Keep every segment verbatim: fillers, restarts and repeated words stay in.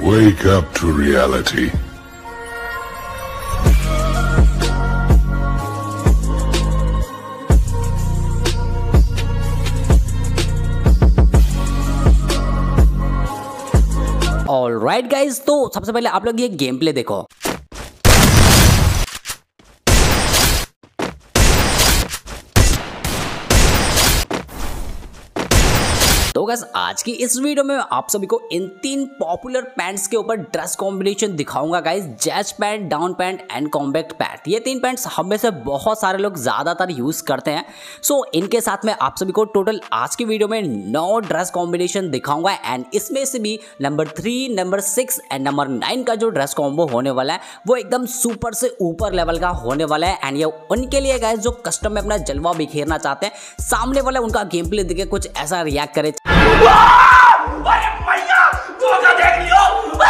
Wake up to reality. Alright guys, तो सबसे पहले आप लोग ये गेम प्ले देखो। तो गाइस आज की इस वीडियो में आप सभी को इन तीन पॉपुलर पैंट्स के ऊपर ड्रेस कॉम्बिनेशन दिखाऊंगा guys. Jazz pant, down pant and combat pant. ये तीन पैंट्स हम में से बहुत सारे लोग ज्यादातर यूज करते हैं। सो so, इनके साथ में आप सभी को टोटल आज की वीडियो में नौ ड्रेस कॉम्बिनेशन दिखाऊंगा एंड इसमें से भी number three, number six and number nine का जो ड्रेस कॉम्बो होने वाला है वो एकदम सुपर से ऊपर लेवल का होने वाला है। एंड ये उनके लिए गाइस जो कस्टम में अपना जलवा बिखेरना चाहते हैं, सामने वाला उनका गेम प्ले देखे कुछ ऐसा रिएक्ट करे। अरे मैया, धोखा देख लियो।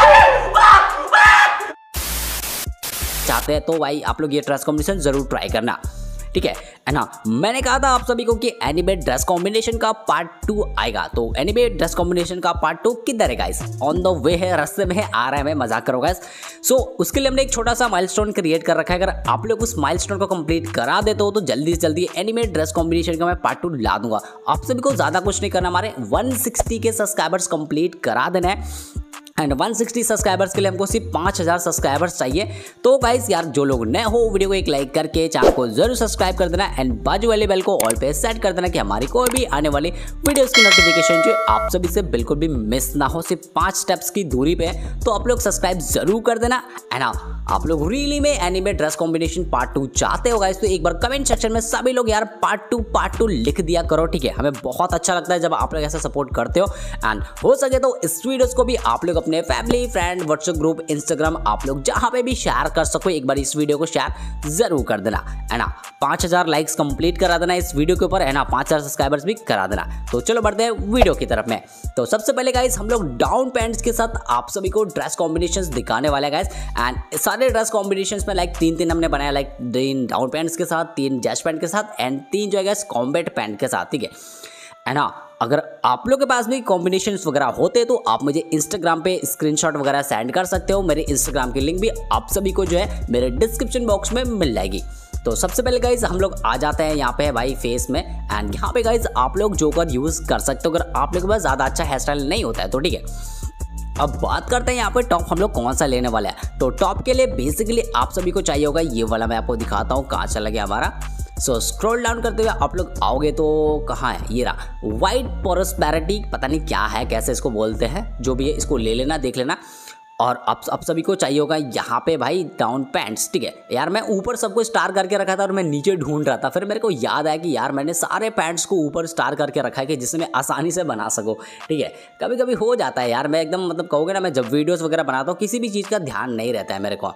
चाहते हैं तो भाई आप लोग ये ड्रेस कॉम्बिनेशन जरूर ट्राई करना, ठीक है है ना। मैंने कहा था आप सभी को कि एनिमे ड्रेस कॉम्बिनेशन का पार्ट टू आएगा, तो एनिमे ड्रेस कॉम्बिनेशन का पार्ट टू किधर है गाइस? ऑन द वे है, रास्ते में है, आ रहा है, मैं मजाक करो गाइस। सो उसके लिए हमने एक छोटा सा माइलस्टोन क्रिएट कर रखा है। अगर आप लोग उस माइलस्टोन को कंप्लीट करा देते हो तो जल्दी से जल्दी एनिमे ड्रेस कॉम्बिनेशन का मैं पार्ट टू ला दूंगा। आप सभी को ज्यादा कुछ नहीं करना, हमारे एक सौ साठ के सब्सक्राइबर्स कंप्लीट करा देना है एंड एक सौ साठ सब्सक्राइबर्स के लिए हमको सिर्फ पाँच हज़ार सब्सक्राइबर्स चाहिए। तो गाइस यार जो लोग नए हो, वीडियो को एक लाइक करके चैनल को जरूर सब्सक्राइब कर देना एंड बाजू वाले बेल को ऑल पे सेट कर देना कि हमारी कोई भी आने वाली वीडियोस की नोटिफिकेशन जो आप सभी से बिल्कुल भी मिस ना हो। सिर्फ पाँच स्टेप्स की दूरी पे, तो आप लोग सब्सक्राइब जरूर कर देना। एंड आप लोग रियली में anime dress combination part two चाहते हो गाइस, तो एक बार कमेंट सेक्शन में सभी लोग यार पार्ट टू पार्ट टू लिख दिया करो, ठीक है। हमें बहुत अच्छा लगता है जब आप लोग ऐसा सपोर्ट करते हो। एंड हो सके तो इस वीडियोस को भी आप लोग अपने family, friend, WhatsApp group, Instagram, आप लोग जहां पे भी शेयर कर सको, एक बार इस वीडियो को शेयर जरूर कर देना, है ना। पाँच हज़ार लाइक्स कंप्लीट करा देना इस वीडियो के ऊपर, है ना। पाँच हज़ार सब्सक्राइबर्स भी करा देना। तो चलो बढ़ते हैं वीडियो की तरफ में। तो सबसे पहले गाइस हम लोग डाउन पैंट्स के साथ आप सभी को ड्रेस कॉम्बिनेशंस दिखाने वाले हैं गाइस। एंड सारे ड्रेस कॉम्बिनेशंस में लाइक तीन तीन हमने बनाया, लाइक तीन डाउन पैंट्स के साथ, तीन जैज पैंट के साथ एंड तीन जो है गाइस कॉम्बैट पैंट के साथ, ठीक है है ना। अगर आप लोग के पास भी कॉम्बिनेशंस वगैरह होते तो आप मुझे इंस्टाग्राम पे स्क्रीनशॉट वगैरह सेंड कर सकते हो। मेरे इंस्टाग्राम की लिंक भी आप सभी को जो है मेरे डिस्क्रिप्शन बॉक्स में मिल जाएगी। तो सबसे पहले गाइज हम लोग आ जाते हैं यहाँ पे है भाई फेस में। एंड यहाँ पे गाइज आप लोग जोकर यूज कर सकते हो अगर आप लोग के पास ज़्यादा अच्छा हेयर स्टाइल नहीं होता है तो, ठीक है। अब बात करते हैं यहाँ पे टॉप हम लोग कौन सा लेने वाला है। तो टॉप के लिए बेसिकली आप सभी को चाहिए होगा ये वाला, मैं आपको दिखाता हूँ कहाँ चला गया हमारा। सो स्क्रॉल डाउन करते हुए आप लोग आओगे तो कहाँ है, ये रहा, वाइट प्रोस्पेरिटी, पता नहीं क्या है, कैसे इसको बोलते हैं, जो भी है इसको ले लेना, देख लेना। और अब अब सभी को चाहिए होगा यहाँ पे भाई डाउन पैंट्स, ठीक है यार। मैं ऊपर सबको स्टार करके रखा था और मैं नीचे ढूंढ रहा था, फिर मेरे को याद आया कि यार मैंने सारे पैंट्स को ऊपर स्टार करके रखा है कि जिससे मैं आसानी से बना सकूँ, ठीक है। कभी कभी हो जाता है यार, मैं एकदम मतलब कहोगे ना, मैं जब वीडियोस वगैरह बनाता हूँ किसी भी चीज़ का ध्यान नहीं रहता है मेरे को।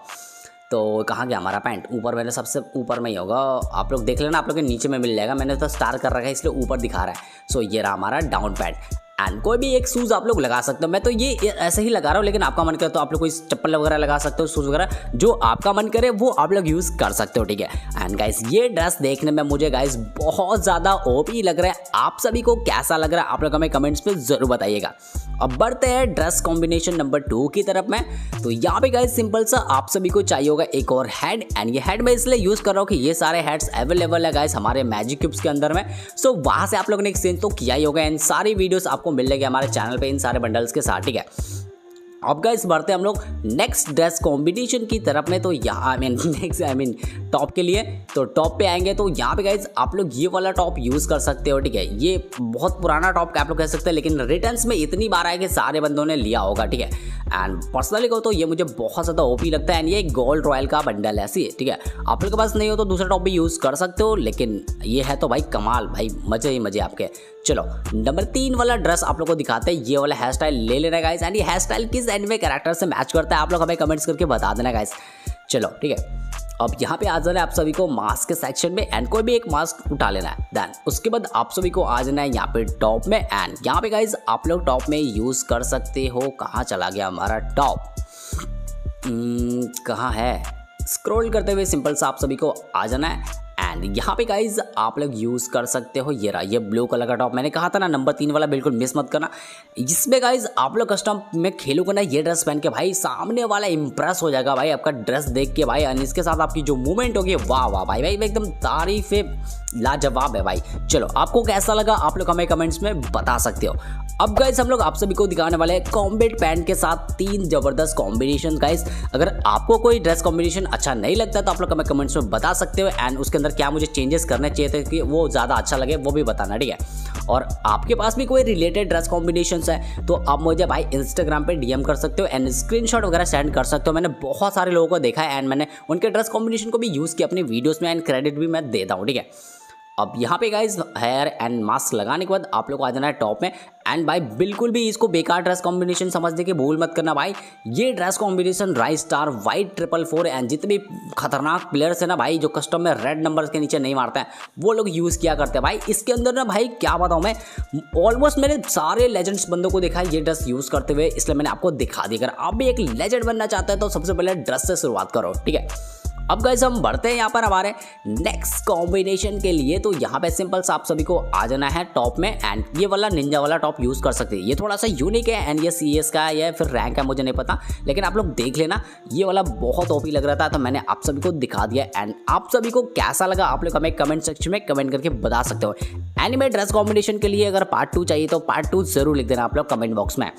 तो कहाँ गया हमारा पैंट? ऊपर, मैंने सबसे ऊपर में ही होगा, आप लोग देख लेना, आप लोग के नीचे में मिल जाएगा। मैंने तो स्टार कर रखा है इसलिए ऊपर दिखा रहा है। सो ये रहा हमारा डाउन पैंट। एंड कोई भी एक शूज़ आप लोग लगा सकते हो। मैं तो ये ऐसे ही लगा रहा हूँ, लेकिन आपका मन करे तो आप लोग कोई चप्पल वगैरह लगा सकते हो, शूज़ वगैरह जो आपका मन करे वो आप लोग यूज़ कर सकते हो, ठीक है। एंड गाइस ये ड्रेस देखने में मुझे गाइस बहुत ज़्यादा ओपी लग रहा है। आप सभी को कैसा लग रहा है आप लोग हमें कमेंट्स में ज़रूर बताइएगा। अब बढ़ते हैं ड्रेस कॉम्बिनेशन नंबर टू की तरफ में। तो यहाँ पे गाइस सिंपल सा आप सभी को चाहिए होगा एक और हेड। एंड ये हेड मैं इसलिए यूज़ कर रहा हूँ कि ये सारे हेड्स अवेलेबल है गाइस हमारे मैजिक क्यूब्स के अंदर में। सो वहाँ से आप लोगों ने एक्सचेंज तो किया ही होगा एंड सारी वीडियोस आपको मिल जाएगी हमारे चैनल पे इन सारे बंडल्स के साथ, ठीक है। अब गाइस बढ़ते हैं हम लोग नेक्स्ट ड्रेस कॉम्बिनेशन की तरफ में। तो यहाँ I mean next I mean top के लिए, तो टॉप पे आएंगे तो यहाँ पे गाइस आप लोग ये वाला टॉप यूज़ कर सकते हो, ठीक है। ये बहुत पुराना टॉप आप लोग कह सकते हैं, लेकिन रिटर्न्स में इतनी बार आया कि सारे बंदों ने लिया होगा, ठीक है। एंड पर्सनली को तो ये मुझे बहुत ज़्यादा ओपी लगता है। एंड ये गोल्ड रॉयल का बंडल है, ऐसी है, ठीक है। आप लोग के पास नहीं हो तो दूसरा टॉप भी यूज़ कर सकते हो, लेकिन ये है तो भाई कमाल, भाई मजे ही मजे आपके। चलो नंबर तीन वाला ड्रेस आप लोग को दिखाते हैं। ये वाला हेयर स्टाइल ले लेना गाइस। एंड ये हेयर स्टाइल किस एनिमे कैरेक्टर से मैच करता है आप लोग हमें कमेंट्स करके बता देना गाइस। चलो ठीक है, अब यहाँ पे आ जाना है आप सभी को मास्क के सेक्शन में एंड कोई भी एक मास्क उठा लेना है। देन उसके बाद आप सभी को आ जाना है यहाँ पे टॉप में। एंड यहाँ पे गाइज आप लोग टॉप में यूज़ कर सकते हो। कहाँ चला गया हमारा टॉप? कहाँ है? स्क्रॉल करते हुए सिंपल सा आप सभी को आ जाना है। एंड यहाँ पे गाइज आप लोग यूज़ कर सकते हो ये रहा, ये ब्लू कलर का टॉप मैंने कहा था ना नंबर तीन वाला, बिल्कुल मिस मत करना। इसमें गाइज आप लोग कस्टम में खेलोगे ना ये ड्रेस पहन के भाई, सामने वाला इंप्रेस हो जाएगा भाई आपका ड्रेस देख के भाई, एंड इसके साथ आपकी जो मूवमेंट होगी वाह वाह भाई भाई एकदम तारीफ लाजवाब है भाई। चलो आपको कैसा लगा आप लोग हमें कमेंट्स में बता सकते हो। अब गाइस हम लोग आप सभी को दिखाने वाले हैं कॉम्बैट पैंट के साथ तीन जबरदस्त कॉम्बिनेशन। गाइस अगर आपको कोई ड्रेस कॉम्बिनेशन अच्छा नहीं लगता तो आप लोग हमें कमेंट्स में बता सकते हो, एंड उसके अंदर क्या मुझे चेंजेस करने चाहिए थे कि वो ज़्यादा अच्छा लगे वो भी बताना, ठीक है। और आपके पास भी कोई रिलेटेड ड्रेस कॉम्बिनेशंस है तो आप मुझे भाई इंस्टाग्राम पे डीएम कर सकते हो एंड स्क्रीनशॉट वगैरह सेंड कर सकते हो। मैंने बहुत सारे लोगों को देखा है एंड मैंने उनके ड्रेस कॉम्बिनेशन को भी यूज़ किया अपनी वीडियोस में, एंड क्रेडिट भी मैं देता हूँ, ठीक है। अब यहाँ पे गाइज हेयर एंड मास्क लगाने के बाद आप लोग को आ जाना है टॉप में, एंड भाई बिल्कुल भी इसको बेकार ड्रेस कॉम्बिनेशन समझने की भूल मत करना भाई। ये dress combination rise star white triple four and जितने भी खतरनाक प्लेयर्स है ना भाई जो कस्टम में रेड नंबर्स के नीचे नहीं मारते हैं वो लोग यूज़ किया करते हैं भाई। इसके अंदर ना भाई क्या बताऊँ मैं, ऑलमोस्ट मैंने सारे लेजेंड्स बंदों को देखा है ये ड्रेस यूज़ करते हुए, इसलिए मैंने आपको दिखा दी। अगर आप भी एक लेजेंड बनना चाहते हैं तो सबसे पहले ड्रेस से शुरुआत करो, ठीक है। अब गाइस हम बढ़ते हैं यहाँ पर हमारे नेक्स्ट कॉम्बिनेशन के लिए। तो यहाँ पे सिंपल सा आप सभी को आ जाना है टॉप में, एंड ये वाला निंजा वाला टॉप यूज़ कर सकते हैं। ये थोड़ा सा यूनिक है एंड ये सीएस का है या फिर रैंक है मुझे नहीं पता, लेकिन आप लोग देख लेना ये वाला बहुत ओपी लग रहा था तो मैंने आप सभी को दिखा दिया। एंड आप सभी को कैसा लगा आप लोग हमें कमेंट सेक्शन में कमेंट करके बता सकते हो। एनिमे ड्रेस कॉम्बिनेशन के लिए अगर पार्ट टू चाहिए तो पार्ट टू जरूर लिख देना आप लोग कमेंट बॉक्स में।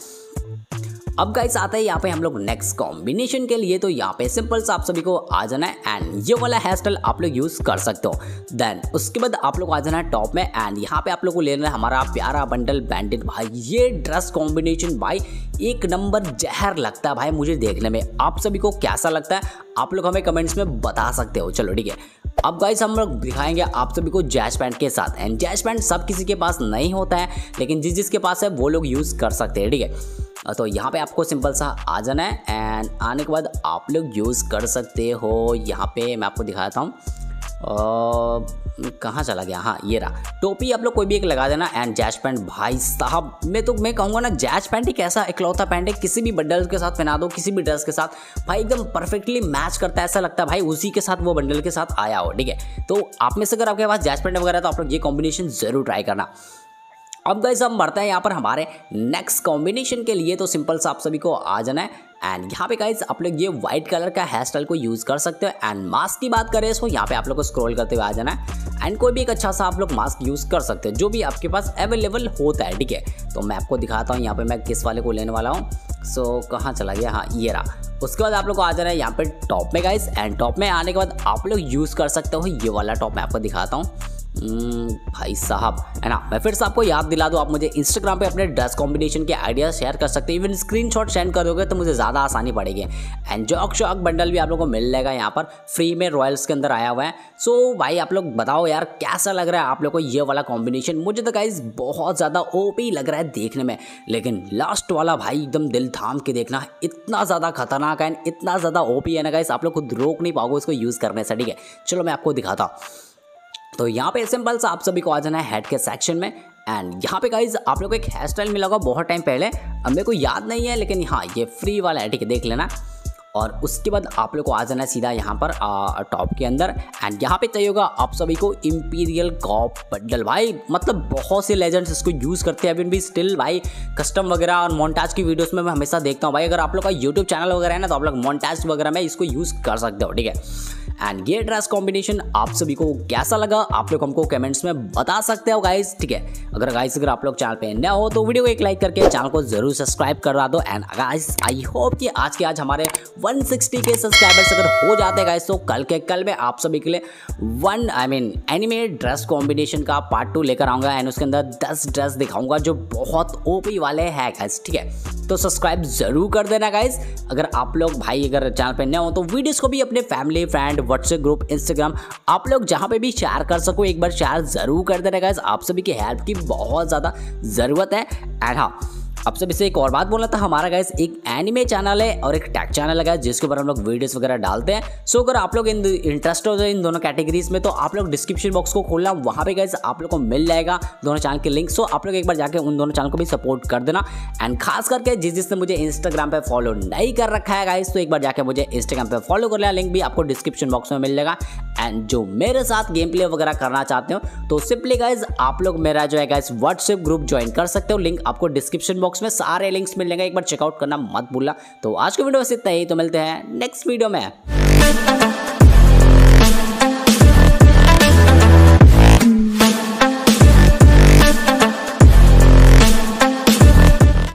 अब गाइस आता है यहाँ पे हम लोग नेक्स्ट कॉम्बिनेशन के लिए। तो यहाँ पे सिंपल सा आप सभी को आ जाना है एंड ये वाला हेयर स्टाइल आप लोग यूज़ कर सकते हो। देन उसके बाद आप लोग आ जाना है टॉप में, एंड यहाँ पे आप लोग को लेना है हमारा प्यारा बंडल बैंडिट। भाई ये ड्रेस कॉम्बिनेशन भाई एक नंबर जहर लगता है भाई मुझे देखने में। आप सभी को कैसा लगता है आप लोग हमें कमेंट्स में बता सकते हो। चलो ठीक है, अब गाइस हम लोग दिखाएंगे आप सभी को जैश पैंट के साथ, एंड जैश पैंट सब किसी के पास नहीं होता है लेकिन जिस जिसके पास है वो लोग यूज़ कर सकते हैं, ठीक है। तो यहाँ पे आपको सिंपल सा आ जाना है एंड आने के बाद आप लोग यूज़ कर सकते हो। यहाँ पे मैं आपको दिखाता हूँ, कहाँ चला गया, हाँ ये रहा। टोपी आप लोग कोई भी एक लगा देना एंड जैश पैंट। भाई साहब मैं तो मैं कहूँगा ना जैश पैंट एक ऐसा इकलौता पैंट है किसी भी बंडल के साथ पहना दो, किसी भी ड्रेस के साथ भाई एकदम परफेक्टली मैच करता है। ऐसा लगता है भाई उसी के साथ वो बंडल के साथ आया हो, ठीक है। तो आप में से अगर आपके पास जैश पैंट वगैरह तो आप लोग ये कॉम्बिनेशन जरूर ट्राई करना। अब गाइस हम बढ़ते हैं यहाँ पर हमारे नेक्स्ट कॉम्बिनेशन के लिए। तो सिंपल सा आप सभी को आ जाना है एंड यहाँ पे गाइस आप लोग ये व्हाइट कलर का हेयर स्टाइल को यूज़ कर सकते हो। एंड मास्क की बात करें तो यहाँ पे आप लोग को स्क्रॉल करते हुए आ जाना है एंड कोई भी एक अच्छा सा आप लोग मास्क यूज़ कर सकते हो जो भी आपके पास अवेलेबल होता है, ठीक है। तो मैं आपको दिखाता हूँ यहाँ पे मैं किस वाले को लेने वाला हूँ। सो कहाँ चला गया, हाँ ये रहा। उसके बाद आप लोग को आ जाना है यहाँ पे टॉप में गाइस, एंड टॉप में आने के बाद आप लोग यूज़ कर सकते हो ये वाला टॉप मैं आपको दिखाता हूँ। भाई साहब है ना, मैं फिर से आपको याद दिला दूँ, आप मुझे इंस्टाग्राम पे अपने ड्रेस कॉम्बिनेशन के आइडिया शेयर कर सकते हैं। इवन स्क्रीनशॉट सेंड कर दोगे तो मुझे ज़्यादा आसानी पड़ेगी। एंड जॉक शॉक बंडल भी आप लोगों को मिल जाएगा यहाँ पर फ्री में, रॉयल्स के अंदर आया हुआ है। सो भाई आप लोग बताओ यार कैसा लग रहा है आप लोग को ये वाला कॉम्बिनेशन। मुझे तो गाइस बहुत ज़्यादा ओपी लग रहा है देखने में, लेकिन लास्ट वाला भाई एकदम दिल थाम के देखना, इतना ज़्यादा खतरनाक है, इतना ज़्यादा ओपी है ना गाइस, आप लोग खुद रोक नहीं पाओगे इसको यूज़ करने से, ठीक है। चलो मैं आपको दिखाता हूँ। तो यहाँ पे सिंपल सा आप सभी को आ जाना है हेड के सेक्शन में, एंड यहाँ पे गाइज आप लोग को एक हेयर स्टाइल मिला होगा बहुत टाइम पहले, अब मेरे को याद नहीं है लेकिन हाँ ये फ्री वाला है, ठीक है, देख लेना। और उसके बाद आप लोग को आ जाना है सीधा यहाँ पर टॉप के अंदर, एंड यहाँ पे चाहिए होगा आप सभी को इंपीरियल कॉप बंडल। भाई मतलब बहुत से लेजेंड्स इसको यूज़ करते हैं अभी भी स्टिल भाई, कस्टम वगैरह और मोन्टाज की वीडियोस में मैं हमेशा देखता हूँ भाई। अगर आप लोग का यूट्यूब चैनल वगैरह है ना तो आप लोग मोन्टाज वगैरह में इसको यूज़ कर सकते हो, ठीक है। एंड ये ड्रेस कॉम्बिनेशन आप सभी को कैसा लगा आप लोग हमको कमेंट्स में बता सकते हो गाइस, ठीक है। अगर गाइस अगर आप लोग चैनल पे नए हो तो वीडियो को एक लाइक करके चैनल को जरूर सब्सक्राइब करवा दो। एंड गाइस आई होप कि आज के आज हमारे एक सौ साठ के सब्सक्राइबर्स अगर हो जाते हैं गाइस तो कल के कल में आप सभी के लिए one I mean anime dress combination का पार्ट टू लेकर आऊँगा एंड उसके अंदर दस ड्रेस दिखाऊंगा जो बहुत ओपी वाले हैं गाइस, ठीक है। तो सब्सक्राइब जरूर कर देना गाइस। अगर आप लोग भाई अगर चैनल पे नए हो तो वीडियोस को भी अपने family friend WhatsApp group Instagram आप लोग जहां पे भी शेयर कर सको एक बार शेयर जरूर कर देना गाइस। आप सभी की हेल्प की बहुत ज़्यादा ज़रूरत है। एंड हाँ अब सब इसे एक और बात बोलना था, हमारा गाइस एक एनिमे चैनल है और एक टेक चैनल है जिसके ऊपर हम लोग वीडियोस वगैरह डालते हैं। सो अगर आप लोग इन इंटरेस्ट हो जाए इन दोनों कैटेगरीज में तो आप लोग डिस्क्रिप्शन बॉक्स को खोलना, वहाँ पे गाइस आप लोग को मिल जाएगा दोनों चैनल के लिंक। सो आप लोग एक बार जाके उन दोनों चैनल को भी सपोर्ट कर देना। एंड खास करके जिस जिसने मुझे इंस्टाग्राम पे फॉलो नहीं कर रखा है गाइस, तो एक बार जाके मुझे इंस्टाग्राम पे फॉलो कर लेना, लिंक भी आपको डिस्क्रिप्शन बॉक्स में मिल जाएगा। एंड जो मेरे साथ गेम प्ले वगैरह करना चाहते हो तो सिंपली गाइस आप लोग मेरा जो है गाइस व्हाट्सएप ग्रुप ज्वाइन कर सकते हो, लिंक आपको डिस्क्रिप्शन बॉक्स में सारे लिंक्स मिल जाएंगे, एक बार चेकआउट करना मत भूलना। तो आज की वीडियो बस इतना ही, तो मिलते हैं नेक्स्ट वीडियो में।